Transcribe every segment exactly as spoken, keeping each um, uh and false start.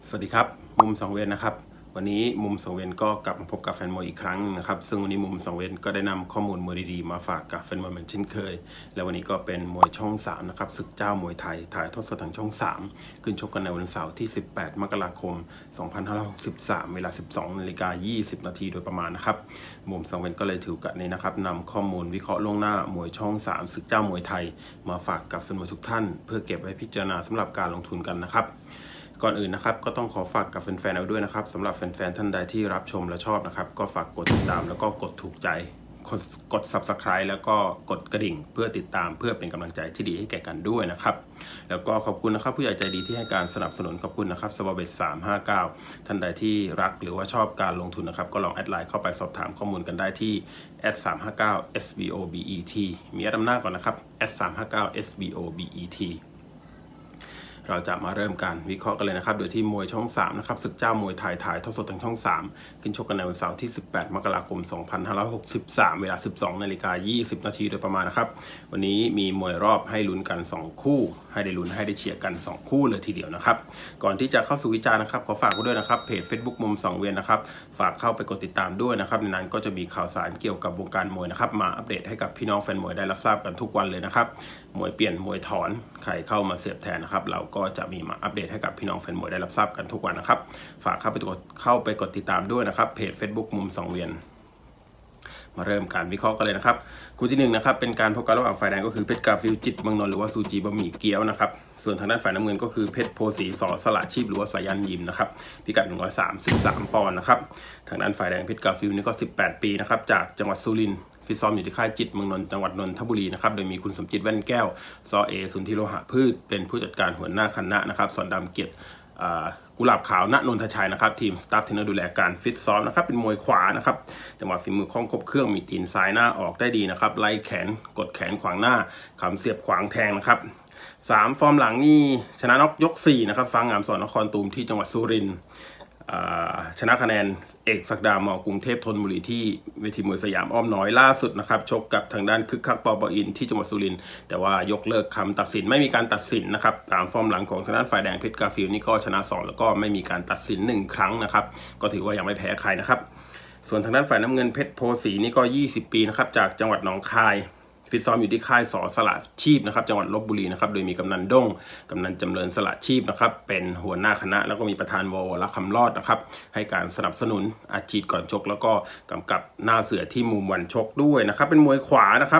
สวัสดีครับมุมสังเวียนนะครับวันนี้มุมสังเวียนก็กลับมาพบกับแฟนมวยอีกครั้งนะครับซึ่งวันนี้มุมสังเวียนก็ได้นำข้อมูลมวยดีๆมาฝากกับแฟนมวยเหมือนเช่นเคยและวันนี้ก็เป็นมวยช่องสามนะครับศึกเจ้ามวยไทยถ่ายทอดสดทางช่องสามขึ้นชกกันในวันเสาร์ที่สิบแปดมกราคมสองพันห้าร้อยหกสิบสามเวลา สิบสองนาฬิกายี่สิบนาทีโดยประมาณนะครับมุมสังเวียนก็เลยถือโอกาสนี้นะครับนำข้อมูลวิเคราะห์ล่วงหน้ามวยช่องสามศึกเจ้ามวยไทยมาฝากกับแฟนมวยทุกท่านเพื่อเก็บไว้พิจารณาสำหรับการลงทุนกันนะครับก่อนอื่นนะครับก็ต้องขอฝากกับแฟนๆเอาด้วยนะครับสำหรับแฟนๆท่านใดที่รับชมและชอบนะครับก็ฝากกดติดตามแล้วก็กดถูกใจกด ซับสไครบ์ แล้วก็กดกระดิ่งเพื่อติดตามเพื่อเป็นกำลังใจที่ดีให้แก่กันด้วยนะครับแล้วก็ขอบคุณนะครับผู้ใหญ่ใจดีที่ให้การสนับสนุนขอบคุณนะครับสวอเบสสามห้าเก้าท่านใดที่รักหรือว่าชอบการลงทุนนะครับก็ลองแอดไลน์เข้าไปสอบถามข้อมูลกันได้ที่ แอท สามห้าเก้า เอส บี โอ บี อี ที มีแอดนำหน้าก่อนนะครับ แอท สามห้าเก้า เอส บี โอ บี อี ทีเราจะมาเริ่มการวิเคราะห์กันเลยนะครับโดยที่มวยช่องสามนะครับศึกเจ้ามวยไทยถ่ายทอดสดทางช่องสามขึ้นชกกันในวันเสาร์ที่สิบแปดมกราคมสองพันห้าร้อยหกสิบสามเวลา สิบสองนาฬิกายี่สิบนาทีโดยประมาณนะครับวันนี้มีมวยรอบให้ลุ้นกันสองคู่ให้ได้ลุ้นให้ได้เชียร์กันสองคู่เลยทีเดียวนะครับก่อนที่จะเข้าสู่วิจารณ์นะครับขอฝากไว้ด้วยนะครับเพจ Facebook มุมสังเวียนนะครับฝากเข้าไปกดติดตามด้วยนะครับในนั้นก็จะมีข่าวสารเกี่ยวกับวงการมวยนะครับมาอัปเดตให้กับพี่น้องแฟนมวยได้รับทราบกันทุกวันเลยนะครับมวยเปลี่ยนมวยถอนใครเข้ามาเสียบแทนนะครับเราก็จะมีมาอัปเดตให้กับพี่น้องแฟนมวยได้รับทราบกันทุกวันนะครับฝากเข้าไปกดเข้าไปกดติดตามด้วยนะครับเพจ Facebook มุมสังเวียนมาเริ่มการวิเคราะห์กันเลยนะครับคู่ที่หนึ่งนะครับเป็นการพบกันระหว่างฝ่ายแดงก็คือเพชรกาฟิลจิตเมืองนนท์หรือว่าซูจีบะหมี่เกี๊ยวนะครับส่วนทางด้านฝ่ายน้ำเงินก็คือเพชรโพสีสอสละชีพหรือว่าสายันยิมนะครับพิกัดหนึ่งร้อยสามสิบสามปอนด์นะครับทางด้านฝ่ายแดงเพชรกาฟิลนี่ก็สิบแปดปีนะครับจากจังหวัดสุรินทร์ฟิตซ้อมอยู่ที่ค่ายจิตเมืองนนท์จังหวัดนนทบุรีนะครับโดยมีคุณสมจิตแว่นแก้วซอเอสุนทรโลหะพืชเป็นผู้จัดการหัวหน้าคณะนะครับสอนดำเกียรติกุหลาบขาวณนนทชัยนะครับทีมสตาฟเทรนเนอร์ดูแลการฟิตซ้อมนะครับเป็นมวยขวานะครับจังหวะฝีมือคล่องครบเครื่องมีตีนซ้ายหน้าออกได้ดีนะครับไล่แขนกดแขนขวางหน้าขำเสียบขวางแทงนะครับสามฟอร์มหลังนี่ชนะน็อกยกสี่นะครับฟังงามสอนนครตูมที่จังหวัดสุรินทร์ชนะคะแนนเอกศักดามอกรุงเทพธนบุรีที่เวทีมวยสยามอ้อมน้อยล่าสุดนะครับชกกับทางด้านคึกคักปอปอินที่จังหวัดสุรินทร์แต่ว่ายกเลิกคำตัดสินไม่มีการตัดสินนะครับตามฟอร์มหลังของทางด้านฝ่ายแดงเพชรกาฟิลนี่ก็ชนะสองแล้วก็ไม่มีการตัดสินหนึ่งครั้งนะครับก็ถือว่ายังไม่แพ้ใครนะครับส่วนทางด้านฝ่ายน้ำเงินเพชรโพสีนี่ก็ยี่สิบปีนะครับจากจังหวัดหนองคายฟิตซ้อมอยู่ที่ค่ายสอสละชีพนะครับจังหวัดลพบุรีนะครับโดยมีกำนันด้งกำนันจำเริญสละชีพนะครับเป็นหัวหน้าคณะแล้วก็มีประธานววและคำรอดนะครับให้การสนับสนุนอาชีพก่อนชกแล้วก็กำกับหน้าเสือที่มุมวันชกด้วยนะครับเป็นมวยขวานะครับ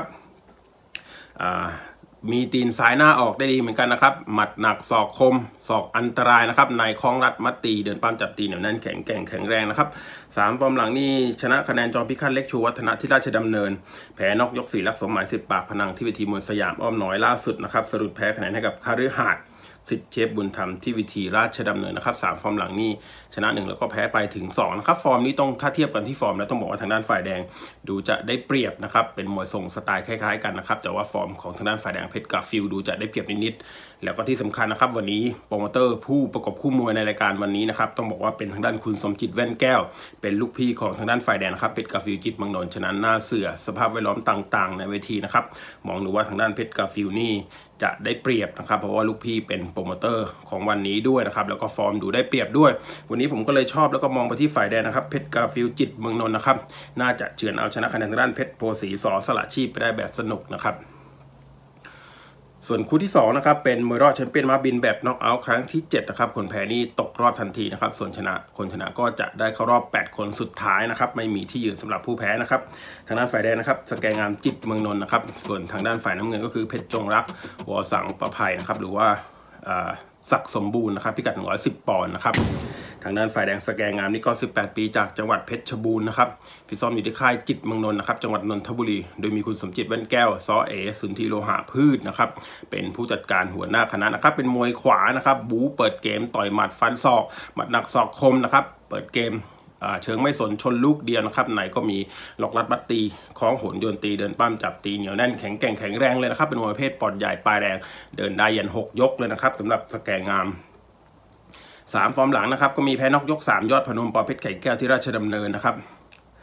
มีตีนซ้ายหน้าออกได้ดีเหมือนกันนะครับหมัดหนักศอกคมศอกอันตรายนะครับในคล้องรัดมัดตีเดินปั้มจับตีเหนียวแน่นแข็งแกร่งแข็งแรงนะครับสามฟอร์มหลังนี่ชนะคะแนนจอมพิฆาตเล็กชูวัฒนะที่ราชดำเนินแพ้นอกยกสี่ลักสมหมายสิบปากพนังที่เวทีมวยสยามอ้อมน้อยล่าสุดนะครับสรุปแพ้คะแนนให้กับคฤหาสน์สิทธิ์เชฟบุญธรรมที่วิธีราชดำเนินนะครับสามฟอร์มหลังนี่ชนะหนึ่งแล้วก็แพ้ไปถึงสองนะครับฟอร์มนี้ต้องถ้าเทียบกันที่ฟอร์มแล้วต้องบอกว่าทางด้านฝ่ายแดงดูจะได้เปรียบนะครับเป็นมวยทรงสไตล์คล้ายๆกันนะครับแต่ว่าฟอร์มของทางด้านฝ่ายแดงเพชรกาฟิลดูจะได้เปรียบนิดๆแล้วก็ที่สำคัญนะครับวันนี้โปรโมเตอร์ผู้ประกบคู่มวยในรายการวันนี้นะครับต้องบอกว่าเป็นทางด้านคุณสมจิตแว่นแก้วเป็นลูกพี่ของทางด้านฝ่ายแดงนะครับเพชรกาฟิลจิตเมืองนนท์ฉะนั้นหน้าเสือสภาพแวดล้อมต่างๆในเวทีนะครับมองดูว่าทางด้านเพชรกาฟิลนี่จะได้เปรียบนะครับเพราะว่าลูกพี่เป็นโปรโมเตอร์ของวันนี้ด้วยนะครับแล้วก็ฟอร์มดูได้เปรียบด้วยวันนี้ผมก็เลยชอบแล้วก็มองไปที่ฝ่ายแดงนะครับเพชรกาฟิลจิตเมืองนนท์นะครับน่าจะเฉือนเอาชนะคะแนนทางด้านเพชรโพสีสอสละชีพไปได้แบบสนุกนะครับส่วนคู่ที่สองนะครับเป็นมวยรอบแชมเปี้ยนม้าบินแบบน็อกเอาท์ครั้งที่เจ็ดนะครับคนแพ้นี่ตกรอบทันทีนะครับส่วนชนะคนชนะก็จะได้เข้ารอบแปดคนสุดท้ายนะครับไม่มีที่ยืนสำหรับผู้แพ้นะครับทางด้านฝ่ายแดงนะครับสแกงงามจิตเมืองนนท์นะครับส่วนทางด้านฝ่ายน้ำเงินก็คือเพชรจงรักวอสังประภัยนะครับหรือว่าศักดิ์สมบูรณ์นะครับพิกัดหนึ่งร้อยสิบปอนด์นะครับทางด้านฝ่ายแดงสแกงงามนี่ก็สิบแปดปีจากจังหวัดเพชรบูรณ์นะครับฟิตซ้อมอยู่ที่ค่ายจิตเมืองนนท์นะครับจังหวัดนนทบุรีโดยมีคุณสมจิตแว่นแก้วซอเอสุนทรโลหะพืชนะครับเป็นผู้จัดการหัวหน้าคณะนะครับเป็นมวยขวานะครับบู๊เปิดเกมต่อยหมัดฟันศอกหมัดหนักศอกคมนะครับเปิดเกมเชิงไม่สนชนลูกเดียวนะครับไหนก็มีหลอกลัดบัตตีคล้องโหนโยนตีเดินปั้มจับตีเหนียวแน่นแข็งแกร่งแข็งแรงเลยนะครับเป็นมวยประเภทปอดใหญ่ปลายแรงเดินได้ยันหกยกเลยนะครับสำหรับสแกงงามสามฟอร์มหลังนะครับก็มีแพ้นอกยกสามยอดพนมปอเพชรไข่แก้วที่ราชดำเนินนะครับ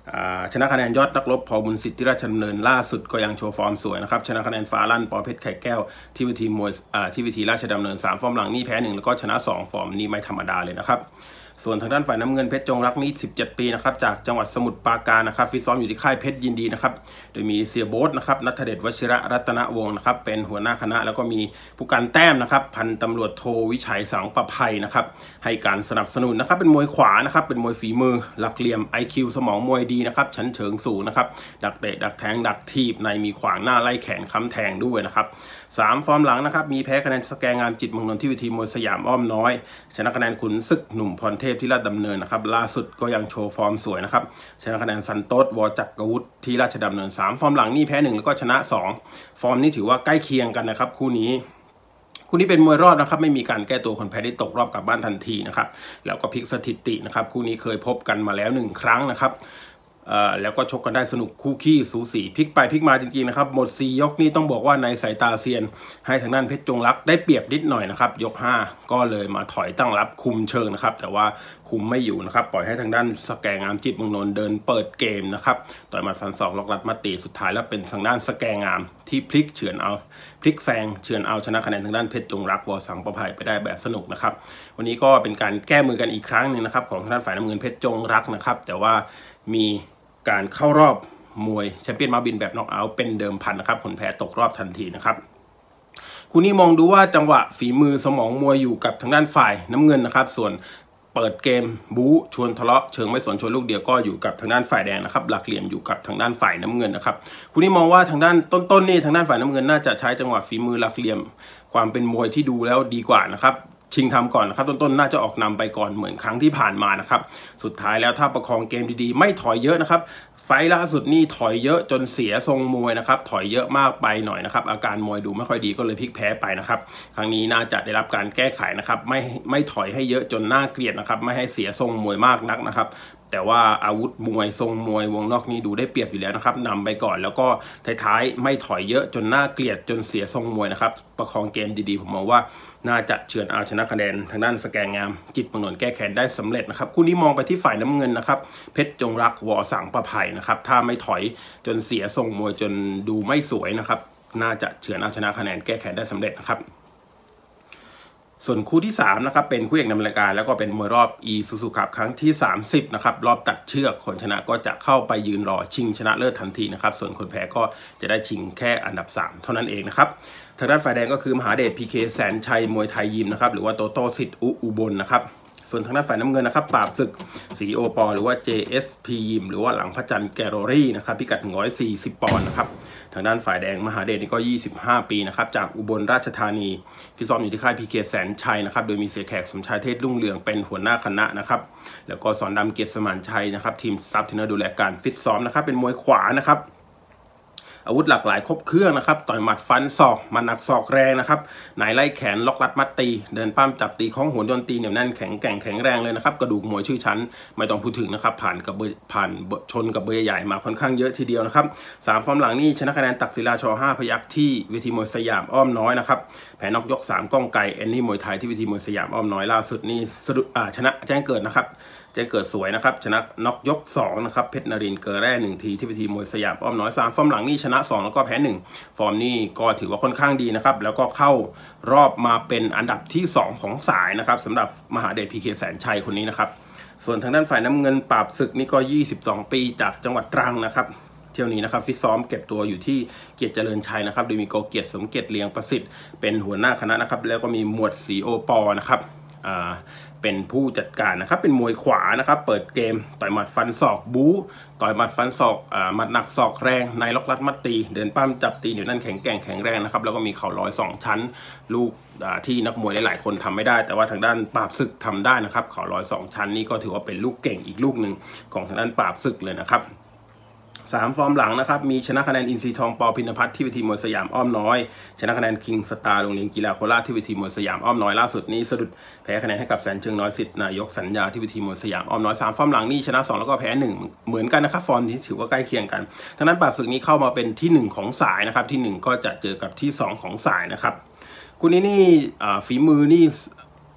ชนะคะแนนยอดนักรบพอบุญสิทธิ์ที่ราชดำเนินล่าสุดก็ยังโชว์ฟอร์มสวยนะครับชนะคะแนนฟ้าลั่นปอเพชรไข่แก้วที่วิธีมวยที่วิธีราชดำเนินสามฟอร์มหลังนี่แพ้หนึ่งแล้วก็ชนะสองฟอร์มนี่ไม่ธรรมดาเลยนะครับส่วนทางด้านฝ่ายน้ำเงินเพชรจงรักนี่สิบเจ็ดปีนะครับจากจังหวัดสมุทรปราการนะครับฟิตซ้อมอยู่ที่ค่ายเพชรยินดีนะครับโดยมีเสียโบ๊ทนะครับณัฐเดชวชิระรัตนวงศ์นะครับเป็นหัวหน้าคณะแล้วก็มีผู้การแต้มนะครับพันตำรวจโทวิชัยสังประภัยนะครับให้การสนับสนุนนะครับเป็นมวยขวานะครับเป็นมวยฝีมือหลักเหลี่ยม ไอ คิว สมองมวยดีนะครับชั้นเชิงสูงนะครับดักเตะดักแทงดักทีบในมีขวางหน้าไล่แขนค้ำแทงด้วยนะครับสามฟอร์มหลังนะครับมีแพ้คะแนนสแกงามจิตเมืองนนท์ที่วิธีมวยสยามอ้อมน้อยชนะคะแนนขุนศึกหนุ่มพรเทพที่ราชดำเนินนะครับล่าสุดก็ยังโชว์ฟอร์มสวยนะครับชนะคะแนนซันโต้วอจักรวุฒิที่ราชดำเนินสามฟอร์มหลังนี่แพ้หนึ่งแล้วก็ชนะสองฟอร์มนี้ถือว่าใกล้เคียงกันนะครับคู่นี้คู่นี้เป็นมวยรอบนะครับไม่มีการแก้ตัวคนแพ้ที่ตกรอบกลับบ้านทันทีนะครับแล้วก็พลิกสถิตินะครับคู่นี้เคยพบกันมาแล้วหนึ่งครั้งนะครับแล้วก็ชกกันได้สนุกคู่ขี้สูสีพลิกไปพลิกมาจริงๆนะครับหมดสี่ยกนี้ต้องบอกว่าในสายตาเซียนให้ทางด้านเพชรจงรักได้เปรียบนิดหน่อยนะครับยกห้าก็เลยมาถอยตั้งรับคุมเชิงนะครับแต่ว่าคุมไม่อยู่นะครับปล่อยให้ทางด้านสแกงามจิตเมืองนนท์เดินเปิดเกมนะครับต่อยหมัดฟันศอกล็อกรัดมาตีสุดท้ายแล้วเป็นทางด้านสแกงามที่พลิกเฉือนเอาพลิกแซงเฉือนเอาชนะคะแนนทางด้านเพชรจงรักวอสังประภัยไปได้แบบสนุกนะครับวันนี้ก็เป็นการแก้มือกันอีกครั้งหนึ่งนะครับของทางด้านฝ่ายน้ำเงินเพชรจงรักนะครับแต่ว่ามีการเข้ารอบมวยแชมเปี้ยนมาบินแบบน็อกเอาท์เป็นเดิมพันนะครับผลแพ้ตกรอบทันทีนะครับคู่นี้มองดูว่าจังหวะฝีมือสมองมวยอยู่กับทางด้านฝ่ายน้ำเงินนะครับส่วนเปิดเกมบู๊ชวนทะเลาะเชิงไม่สนชวนลูกเดียวก็อยู่กับทางด้านฝ่ายแดงนะครับหลักเหลี่ยมอยู่กับทางด้านฝ่ายน้ำเงินนะครับคู่นี้มองว่าทางด้านต้นๆนี่ทางด้านฝ่ายน้ำเงินน่าจะใช้จังหวะฝีมือหลักเหลี่ยมความเป็นมวยที่ดูแล้วดีกว่านะครับชิงทำก่อนนะครับต้นๆน่าจะออกนำไปก่อนเหมือนครั้งที่ผ่านมานะครับสุดท้ายแล้วถ้าประคองเกมดีๆไม่ถอยเยอะนะครับไฟล่าสุดนี่ถอยเยอะจนเสียทรงมวยนะครับถอยเยอะมากไปหน่อยนะครับอาการมวยดูไม่ค่อยดีก็เลยพลิกแพ้ไปนะครับครั้งนี้น่าจะได้รับการแก้ไขนะครับไม่ไม่ถอยให้เยอะจนน่าเกลียดนะครับไม่ให้เสียทรงมวยมากนักนะครับแต่ว่าอาวุธมวยทรงมวยวงนอกนี้ดูได้เปรียบอยู่แล้วนะครับนำไปก่อนแล้วก็ท้ายๆไม่ถอยเยอะจนน่าเกลียดจนเสียทรงมวยนะครับประคองเกมดีๆผมมองว่าน่าจะเฉือนเอาชนะคะแนนทางด้านสแกงงามจิตเมืองนนท์แก้แค้นได้สำเร็จนะครับคู่นี้มองไปที่ฝ่ายน้ำเงินนะครับเพชรจงรักวอสังประภัยนะครับถ้าไม่ถอยจนเสียทรงมวยจนดูไม่สวยนะครับน่าจะเฉือนเอาชนะคะแนนแก้แค้นได้สำเร็จนะครับส่วนคู่ที่สามนะครับเป็นคู่เอกนำรายการแล้วก็เป็นมวยรอบ Isuzu Cup ครั้งที่สามสิบนะครับรอบตัดเชือกคนชนะก็จะเข้าไปยืนรอชิงชนะเลิศทันทีนะครับส่วนคนแพ้ก็จะได้ชิงแค่อันดับสามเท่านั้นเองนะครับทางด้านฝ่ายแดงก็คือมหาเดช พี เค แสนชัยมวยไทยยิมนะครับหรือว่าโตโต้สิทธิ์อุบลนะครับส่วนทางด้านฝ่ายน้ำเงินนะครับปราบศึกสีโอปอหรือว่า เจ เอส พี ยิมหรือว่าหลังพระจันทร์แกลเลอรี่นะครับพิกัดหนึ่งร้อยสี่สิบปอนด์นะครับทางด้านฝ่ายแดงมหาเดชนี่ก็ยี่สิบห้าปีนะครับจากอุบลราชธานีฟิตซ้อมอยู่ที่ค่าย พี เค แสนชัยนะครับโดยมีเสียแขกสมชายเทศรุ่งเรืองเป็นหัวหน้าคณะนะครับแล้วก็สอนดำเกียรติสมานชัยนะครับทีมสตาฟเทรนเนอร์ดูแลการฟิตซ้อมนะครับเป็นมวยขวานะครับอาวุธหลากหลายครบเครื่องนะครับต่อยหมัดฟันศอกมันหนักศอกแรงนะครับไหนไล่แขนล็อกรัดมัดตีเดินปั้มจับตีข้องหัวโดนตีเหนียวแน่นแข็งแกร่งแข็งแรงเลยนะครับกระดูกมวยชื่อชั้นไม่ต้องพูดถึงนะครับผ่านกับผ่านชนกับเบอร์ใหญ่มาค่อนข้างเยอะทีเดียวนะครับสามฟอร์มหลังนี่ชนะคะแนนตักศิลาชห้าพยัคฆ์ที่เวทีมวยสยามอ้อมน้อยนะครับแพ้น็อกยกสามก้องไก่แอนนี่มวยไทยที่เวทีมวยสยามอ้อมน้อยล่าสุดนี่สะดุดอ่าชนะแจ้งเกิดนะครับแจ้งเกิดสวยนะครับชนะน็อกยกสองนะครับเพชรนรินทร์เกอแร่หนึ่งทีที่เวทีมวยสยามอ้อมน้อยสามฟอร์มหลังนี่ชนะสองแล้วก็แพ้หนึ่งฟอร์มนี่ก็ถือว่าค่อนข้างดีนะครับแล้วก็เข้ารอบมาเป็นอันดับที่สองของสายนะครับสำหรับมหาเดช พี เค แสนชัยคนนี้นะครับส่วนทางด้านฝ่ายน้ำเงินปราบศึกนี่ก็ยี่สิบสองปีจากจังหวัดตรังนะครับเที่ยวนี้นะครับฟิตซ้อมเก็บตัวอยู่ที่เกียรติเจริญชัยนะครับโดยมีโกเกียรติสมเกียรติเลียงประสิทธิ์เป็นหัวหน้าคณะนะครับแล้วก็มีหมวดสีโอปอนะครับอ่าเป็นผู้จัดการนะครับเป็นมวยขวานะครับเปิดเกมต่อยหมัดฟันศอกบู๊ต่อยหมัดฟันศอกอ่าหมัดหนักศอกแรงในล็อกรัดมัดตีเดินปั้มจับตีเดี๋ยวนั้นแข็งแกร่งแข็งแรงนะครับแล้วก็มีเข่าลอยสองชั้นลูกที่นักมวยหลายๆคนทำไม่ได้แต่ว่าทางด้านปราบศึกทำได้นะครับเข่าลอยสองชั้นนี่ก็ถือว่าเป็นลูกเก่งอีกลูกหนึ่งของทางด้านปราบศึกเลยนะครับสามฟอร์มหลังนะครับมีชนะคะแนนอินทรีทองปอพินพัฒน์ที่เวทีมวยสยามอ้อมน้อยชนะคะแนนคิงสตาร์โรงเรียนกีฬาโคราชที่เวทีมวยสยามอ้อมน้อยล่าสุดนี้สะดุดแพ้คะแนนให้กับแสนเชิงน้อยสิทธิ์นายกสัญญาที่เวทีมวยสยามอ้อมน้อยสามฟอร์มหลังนี่ชนะสองแล้วก็แพ้หนึ่งเหมือนกันนะครับฟอร์มนี้ถือว่าใกล้เคียงกันทั้งนั้นปราบศึกนี้เข้ามาเป็นที่หนึ่งของสายนะครับที่หนึ่งก็จะเจอกับที่สองของสายนะครับคู่นี้นี่ฝีมือนี่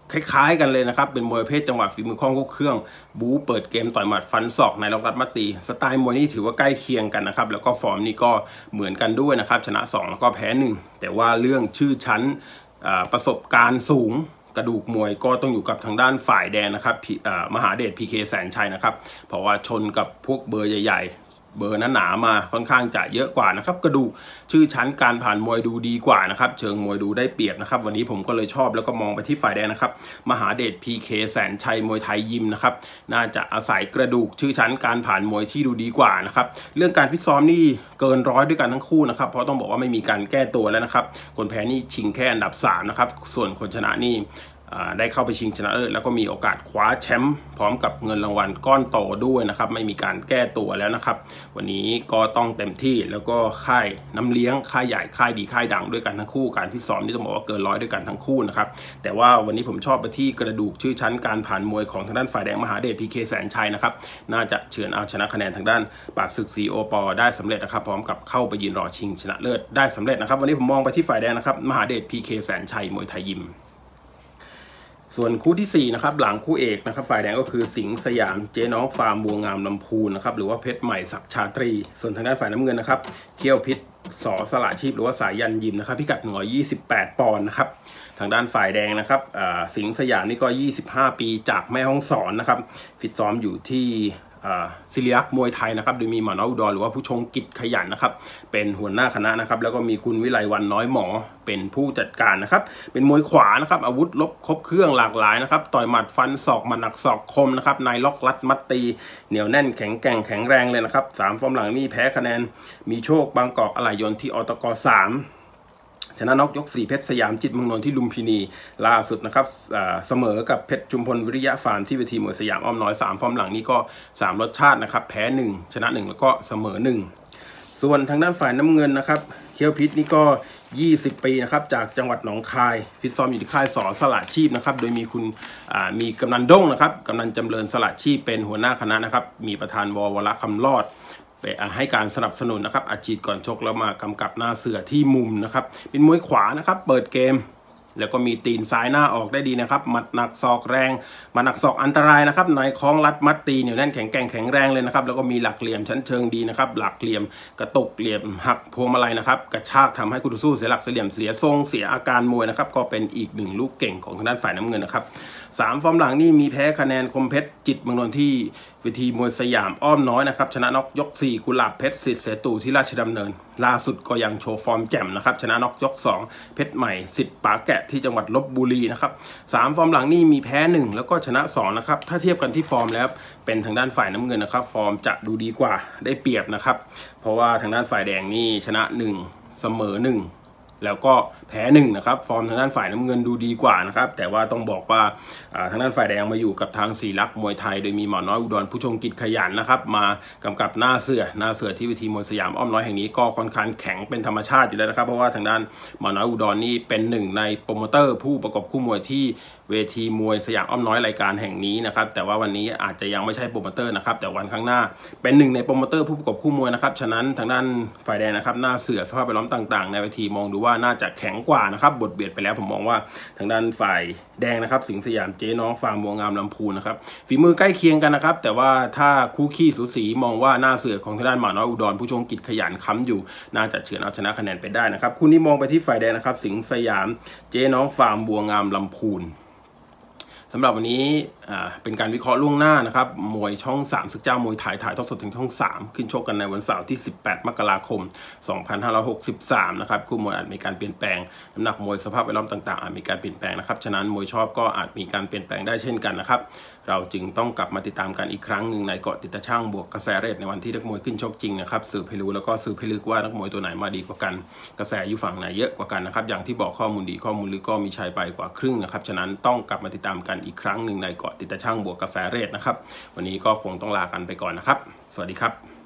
คล้ายๆกันเลยนะครับเป็นมวยประเภทจังหวะฝีมือคล่องเครื่องบู๊เปิดเกมต่อยหมัดฟันศอกในล็อกรัดมัดตีสไตล์มวยนี่ถือว่าใกล้เคียงกันนะครับแล้วก็ฟอร์มนี่ก็เหมือนกันด้วยนะครับชนะสองแล้วก็แพ้หนึ่งแต่ว่าเรื่องชื่อชั้นประสบการณ์สูงกระดูกมวยก็ต้องอยู่กับทางด้านฝ่ายแดงนะครับมหาเดช พี เค แสนชัยนะครับเพราะว่าชนกับพวกเบอร์ใหญ่ๆเบอร์นั้นหนามาค่อนข้างจะเยอะกว่านะครับกระดูกชื่อชั้นการผ่านมวยดูดีกว่านะครับเชิงมวยดูได้เปรียบนะครับวันนี้ผมก็เลยชอบแล้วก็มองไปที่ฝ่ายแดงนะครับมหาเดช พี เค แสนชัยมวยไทยยิมนะครับน่าจะอาศัยกระดูกชื่อชั้นการผ่านมวยที่ดูดีกว่านะครับเรื่องการฟิตซ้อมนี่เกินร้อยด้วยกันทั้งคู่นะครับเพราะต้องบอกว่าไม่มีการแก้ตัวแล้วนะครับคนแพ้นี่ชิงแค่อันดับสามนะครับส่วนคนชนะนี่ได้เข้าไปชิงชนะเลิศแล้วก็มีโอกาสคว้าแชมป์พร้อมกับเงินรางวัลก้อนโตด้วยนะครับไม่มีการแก้ตัวแล้วนะครับวันนี้ก็ต้องเต็มที่แล้วก็ค่ายน้ำเลี้ยงค่ายใหญ่ค่ายดีค่ายดังด้วยกันทั้งคู่การฟิตซ้อมนี่ต้องบอกว่าเกินร้อยด้วยกันทั้งคู่นะครับแต่ว่าวันนี้ผมชอบไปที่กระดูกชื่อชั้นการผ่านมวยของทางด้านฝ่ายแดงมหาเดช พี เค แสนชัยนะครับน่าจะเฉือนเอาชนะคะแนนทางด้านปราบศึกสีโอปอได้สำเร็จนะครับพร้อมกับเข้าไปยืนรอชิงชนะเลิศได้สำเร็จนะครับวันนี้ผมมองไปที่ฝ่ายแดงนะครับมหาเดช พี เค แสนชัยมวยไทยยิมส่วนคู่ที่สี่นะครับหลังคู่เอกนะครับฝ่ายแดงก็คือสิงห์สยามเจ๊น้องฟาร์มบัวงามลำพูนนะครับหรือว่าเพชรใหม่ศักดิ์ชาตรีส่วนทางด้านฝ่ายน้ำเงินนะครับเขี้ยวพิษสอสละชีพหรือว่าสายยันยิมนะครับพิกัดหนึ่งร้อยยี่สิบแปดปอนด์นะครับทางด้านฝ่ายแดงนะครับสิงห์สยามนี่ก็ยี่สิบห้าปีจากแม่ฮ่องสอนนะครับฟิตซ้อมอยู่ที่ศิริลักษ์มวยไทยนะครับโดยมีหมาน้อยอุดรหรือว่าผู้ชงกิจขยันนะครับเป็นหัวหน้าคณะนะครับแล้วก็มีคุณวิไลวรรณน้อยหมอเป็นผู้จัดการนะครับเป็นมวยขวานะครับอาวุธลบครบเครื่องหลากหลายนะครับต่อยหมัดฟันศอกหมัดหนักศอกคมนะครับนายล็อกลัดมัดตีเหนียวแน่นแข็งแกร่งแข็งแรงเลยนะครับสามฟอร์มหลังนี่แพ้คะแนนมีโชคบางกอกอะไหล่ยนต์ที่อตกสามชนะน็อกยกสี่เพชรสยามจิตเมืองนนท์ที่ลุมพินีล่าสุดนะครับเสมอกับเพชรจุมพลวิริยะฟาร์มที่เวทีมวยสยามอ้อมน้อยสามฟอร์มหลังนี้ก็สามรสชาตินะครับแพ้หนึ่งชนะหนึ่งแล้วก็เสมอหนึ่งส่วนทางด้านฝ่ายน้ำเงินนะครับเขี้ยวพิษนี่ก็ยี่สิบปีนะครับจากจังหวัดหนองคายฟิตซ้อมอยู่ที่ค่ายสอสละชีพนะครับโดยมีคุณมีกำนันด้งนะครับกำนันจำเริญสละชีพเป็นหัวหน้าคณะนะครับมีประธานววรคำรอดให้การสนับสนุนนะครับอาชีพก่อนชกแล้วมากำกับหน้าเสือที่มุมนะครับเป็นมวยขวานะครับเปิดเกมแล้วก็มีตีนซ้ายหน้าออกได้ดีนะครับหมัดหนักศอกแรงหมัดหนักศอกอันตรายนะครับนายคล้องรัดมัดตีเหนียวแน่นแข็งแกร่งแข็งแรงเลยนะครับแล้วก็มีหลักเหลี่ยมชั้นเชิงดีนะครับหลักเหลี่ยมกระตุกเหลี่ยมหักพวงมาลัยนะครับกระชากทำให้คู่ต่อสู้เสียหลักเสียเหลี่ยมเสียทรงเสียอาการมวยนะครับก็เป็นอีกหนึ่งลูกเก่งของทางด้านฝ่ายน้ำเงินนะครับสามฟอร์มหลังนี่มีแพ้คะแนนคมเพชรจิตเมืองนนท์ที่เวทีมวยสยามอ้อมน้อยนะครับชนะน็อกยกสี่กุหลาบเพชรสิทธิ์เสตูที่ราชดำเนินล่าสุดก็ยังโชว์ฟอร์มแจ่มนะครับชนะน็อกยกสองเพชรใหม่สิทธิ์ป๋าแกะที่จังหวัดลพบุรีนะครับสามฟอร์มหลังนี่มีแพ้หนึ่งแล้วก็ชนะสองนะครับถ้าเทียบกันที่ฟอร์มแล้วเป็นทางด้านฝ่ายน้ำเงินนะครับฟอร์มจะดูดีกว่าได้เปรียบนะครับเพราะว่าทางด้านฝ่ายแดงนี่ชนะหนึ่งเสมอหนึ่งแล้วก็แพ้หนึ่งนะครับฟอร์มทางด้านฝ่ายน้ำเงินดูดีกว่านะครับแต่ว่าต้องบอกว่าทางด้านฝ่ายแดงมาอยู่กับทางศิริลักษ์มวยไทยโดยมีหมอน้อยอุดรผู้ชงกิจขยันนะครับมากำกับหน้าเสือหน้าเสือที่เวทีมวยสยามอ้อมน้อยแห่งนี้ก็ค่อนข้างแข็งเป็นธรรมชาติอยู่แล้วนะครับเพราะว่าทางด้านหมอน้อยอุดรนี่เป็นหนึ่งในโปรโมเตอร์ผู้ประกอบคู่มวยที่เวทีมวยสยามอ้อมน้อยรายการแห่งนี้นะครับแต่ว่าวันนี้อาจจะยังไม่ใช่โปรโมเตอร์นะครับแต่วันข้างหน้าเป็นหนึ่งในโปรโมเตอร์ผู้ประกอบคู่มวยนะครับฉะนั้นทางด้านฝ่ายแดงนะครับหน้าเสือสภาพแวดล้อมต่างๆในเวทีมองดูว่าน่าจะแข็งกว่านะครับบทเบียดไปแล้วผมมองว่าทางด้านฝ่ายแดงนะครับสิงห์สยามเจ๊น้องฟาร์มบัวงามลำพูนนะครับฝีมือใกล้เคียงกันนะครับแต่ว่าถ้าคู่ขี้สูสีมองว่าหน้าเสือของทางด้านหมาน้อยอุดรผู้ชงกิจขยันค้ำอยู่น่าจะเฉือนเอาชนะคะแนนไปได้นะครับคู่นี้มองไปที่ฝ่ายแดงนะครับสิงห์สยามเจ๊น้องฟาร์มบัวงามลำพูนสำหรับวันนี้เป็นการวิเคราะห์ล่วงหน้านะครับมวยช่องสามศึกเจ้ามวยไทยถ่ายทอดสดถึงช่องสามขึ้นชกกันในวันเสาร์ที่สิบแปดมกราคมสองพันห้าร้อยหกสิบสามนะครับคู่มวยอาจมีการเปลี่ยนแปลงน้ำหนักมวยสภาพแวดล้อมต่างๆอาจมีการเปลี่ยนแปลงนะครับฉะนั้นมวยชอบก็อาจมีการเปลี่ยนแปลงได้เช่นกันนะครับเราจึงต้องกลับมาติดตามกันอีกครั้งหนึ่งในเกาะติดตาช่างบวกกระแสเรทในวันที่นักมวยขึ้นชกจริงนะครับสืบให้รู้แล้วก็สืบให้ลึกว่านักมวยตัวไหนมาดีกว่ากันกระแสอยู่ฝั่งไหนเยอะกว่ากันนะครับอย่างที่บอกข้อมูลดีข้อมูลลึกก็มีชัยไปกว่าครึ่งนะครับฉะนั้นต้องกลับมาติดตามกันอีกครั้งหนึ่งในเกาะติดตาช่างบวกกระแสเรทนะครับวันนี้ก็คงต้องลากันไปก่อนนะครับสวัสดีครับ